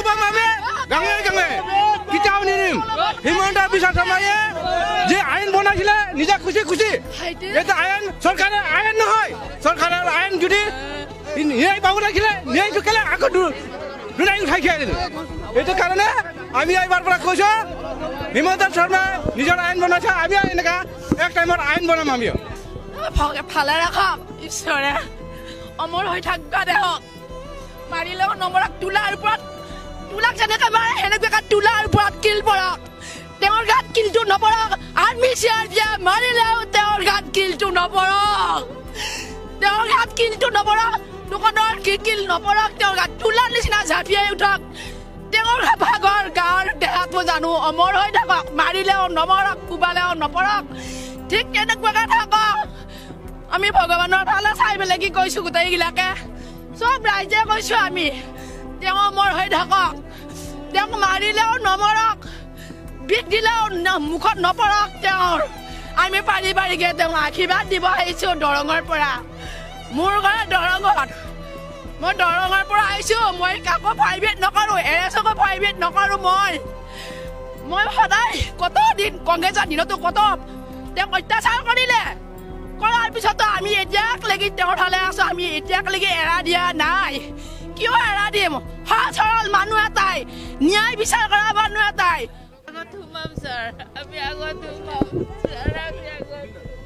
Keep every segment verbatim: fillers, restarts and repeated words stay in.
কোবাম আমি গাঙে গাঙে কিতাও নিদিম হিমন্ত বিশ্ব শৰ্মায়ে যে আইন বনাইছিলে নিজে খুশি খুশি এটা আইন সরকারের আইন নহয় সরকারের আইন যদি ন্যায় পাব লাগিলে ন্যায় ঢুকালে আকৌ দুনাই উঠাই খাই দিল এইটো কাৰণে আমি এইবাৰ পৰা কৈছো হিমন্ত শৰ্মা নিজৰ আইন বনাইছে আমি এনেকা এক টাইমত আইন বনাম আমি ভালে ৰাখক ঈশ্বৰে অমৰ হৈ থাকবা দেহক মাৰিলেও নমৰক তোলাৰ ওপৰত তোলাক যেনেকৈ মাৰে সেনেকৈ তোলাৰ ওপৰত কিল পৰক তেওঁৰ গাত কিলটো নপৰক আৰ্মি চিয়াৰ দিয়া মাৰিলেও তেওঁৰ গাত কিলটো নপৰক তেওঁৰ গাত কিলটো নপৰক দোকানৰ কিল নপৰক তেওঁৰ গাত তোলাৰ নিচিনা ঝাপিয়াই উঠক তেওঁৰ ভাগৰ গাৰ দেহাটো জানো অমৰ হৈ থাকক মাৰিলেও নমৰক কোবালেও নপৰক ঠিক তেনেকুৱাকৈ থাকক আমি ভগৱানৰ ফালে চাই পেলাই কি কৈছো গোটেইগিলাকে চব ৰাইজে কৈছো আমি তেওঁ অমৰ হৈ থাকক তেওঁক মাৰিলেও নমৰক বিষ দিলেও মুখত নপৰক তেওঁৰ আমি পাৰি পাৰিকে তেওঁ আশীৰ্বাদ দিব আহিছো দৰঙৰ পৰা মোৰ ঘৰে দৰঙত মই দৰঙৰ পৰা আহিছো মই কাকো প্ৰাইভেট নকৰো এৰেছকো প্ৰাইভেট নকৰো মই মই সদায় কত দিন কংগ্ৰেছৰ দিনতো কত তেওঁক অত্যাচাৰ কৰিলে কৰাৰ পিছতো আমি এতিয়াক লাগি তেওঁৰ ঠালে আছো আমি এতিয়াক লাগি এৰা দিয়া নাই কিয় এৰা দিম সহজ সৰল মানুহ এটাই ন্যায় বিচাৰ কৰা মানুহ এটাই Tumam sir, abi agak tumam, sir abi agak.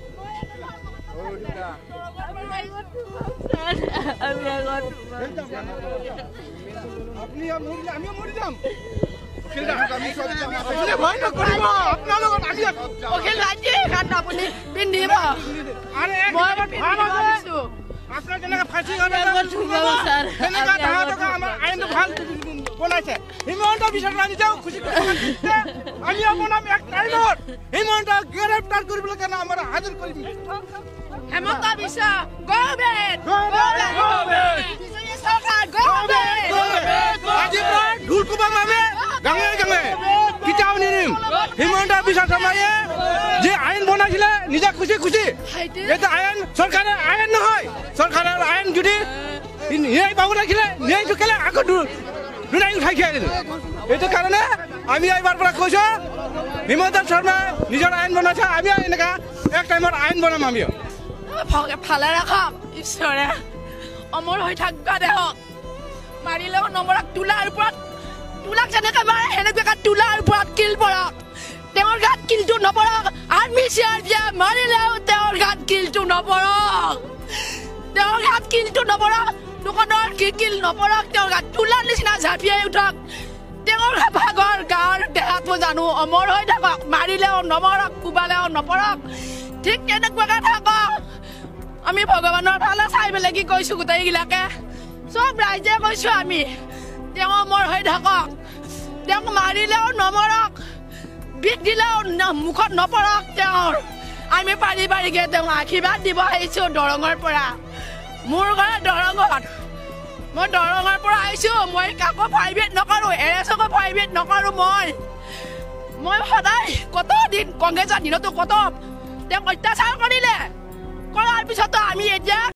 Abi agak tumam. আপনি আমি আমি মরি যাম ওকে না আমি সব আপনি ভয় না করিব আপনার লগত আজি ওকে লাগি খান আপনি পিন্ধিব আরে মই ভাবিছো আপনার জনকে ফাঁসি হবে tumam sir. এনেকা টাকা আমার আইন ভাল বনাইছে হিমন্ত বিশ্ব শৰ্মা যাও খুশি আমি আপনাম এক টাইমত হিমন্ত গ্ৰেপ্তাৰ কৰিবলৈ কাৰণে আমাৰ হাজিৰ কৰিম হেমন্ত বিশ্ব গভৰ্ণমেণ্ট গভৰ্ণমেণ্ট সরকার গভর্নমেন্ট আজি পৰা ঢোল কোবাম আমি গাঙে গাঙে কিতাও নিদিম হিমন্ত বিশ্ব শৰ্মায়ে যে আইন বনাইছিলে নিজে খুশি খুশি এটা আইন সরকারের আইন নহয় সরকারের আইন যদি ন্যায় পাব লাগিলে ন্যায় ঢুকালে আকৌ দুনাই উঠাই খাই দিল এইটো কাৰণে আমি এইবাৰ পৰা কৈছো হিমন্ত শৰ্মা নিজৰ আইন বনাইছে আমি এনেকা এক টাইমত আইন বনাম আমি ভালে ৰাখক ঈশ্বৰে অমৰ হৈ থাকবা দেহক মাৰিলেও নমৰক তোলাৰ ওপৰত তোলাক যেনেকৈ মাৰে সেনেকৈ তোলাৰ ওপৰত কিল পৰক তেওঁৰ গাত কিলটো নপৰক আৰ্মি চিয়াৰ দিয়া মাৰিলেও তেওঁৰ গাত কিলটো নপৰক তেওঁৰ গাত কিলটো নপৰক দোকানৰ কিল নপৰক তেওঁৰ গাত তোলাৰ নিচিনা ঝাপিয়াই উঠক তেওঁৰ ভাগৰ গাৰ দেহাটো জানো অমৰ হৈ থাকক মাৰিলেও নমৰক কোবালেও নপৰক ঠিক তেনেকুৱাকৈ থাকক আমি ভগৱানৰ ফালে চাই পেলাই কি কৈছো গোটেইগিলাকে চব ৰাইজে কৈছো আমি তেওঁ অমৰ হৈ থাকক তেওঁক মাৰিলেও নমৰক বিষ দিলেও মুখত নপৰক তেওঁৰ আমি পাৰি পাৰিকে তেওঁ আশীৰ্বাদ দিব আহিছো দৰঙৰ পৰা মোৰ ঘৰে দৰঙত মই দৰঙৰ পৰা আহিছো মই কাকো প্ৰাইভেট নকৰো এৰেছকো প্ৰাইভেট নকৰো মই মই সদায় কত দিন কংগ্ৰেছৰ দিনতো কত তেওঁক অত্যাচাৰ কৰিলে কৰাৰ পিছতো আমি এতিয়া